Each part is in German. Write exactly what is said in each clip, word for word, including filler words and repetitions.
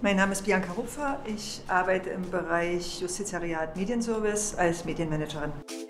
Mein Name ist Bianca Hupfer. Ich arbeite im Bereich Justizariat Medienservice als Medienmanagerin.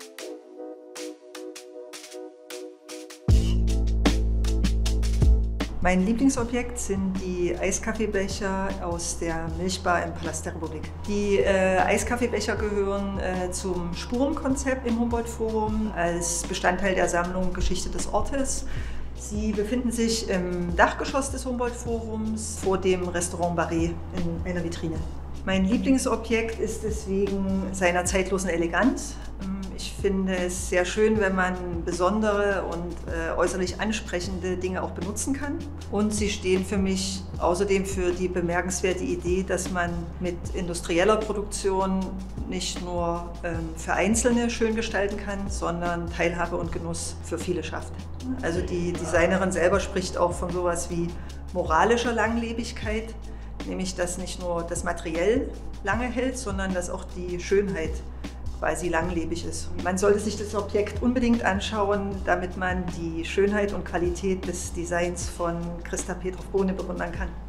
Mein Lieblingsobjekt sind die Eiskaffeebecher aus der Milchbar im Palast der Republik. Die äh, Eiskaffeebecher gehören äh, zum Spurenkonzept im Humboldt-Forum als Bestandteil der Sammlung Geschichte des Ortes. Sie befinden sich im Dachgeschoss des Humboldt-Forums vor dem Restaurant Barret in einer Vitrine. Mein Lieblingsobjekt ist deswegen seiner zeitlosen Eleganz. Ich finde es sehr schön, wenn man besondere und äh, äußerlich ansprechende Dinge auch benutzen kann. Und sie stehen für mich außerdem für die bemerkenswerte Idee, dass man mit industrieller Produktion nicht nur ähm, für Einzelne schön gestalten kann, sondern Teilhabe und Genuss für viele schafft. Also die Designerin selber spricht auch von sowas wie moralischer Langlebigkeit, nämlich dass nicht nur das Materiell lange hält, sondern dass auch die Schönheit quasi langlebig ist. Man sollte sich das Objekt unbedingt anschauen, damit man die Schönheit und Qualität des Designs von Christa Petrow-Bohne bewundern kann.